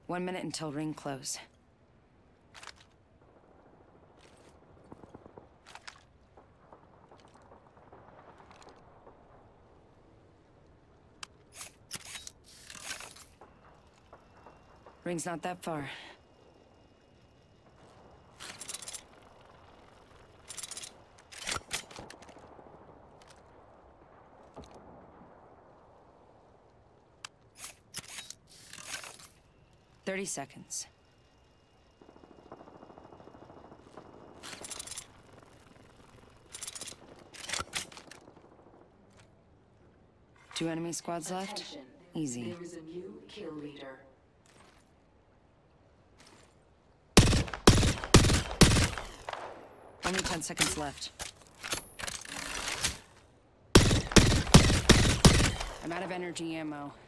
1 minute until ring close. Ring's not that far. "30 seconds. Two enemy squads left. Attention. Easy. There is a new kill leader. Only 10 seconds left. I'm out of energy ammo.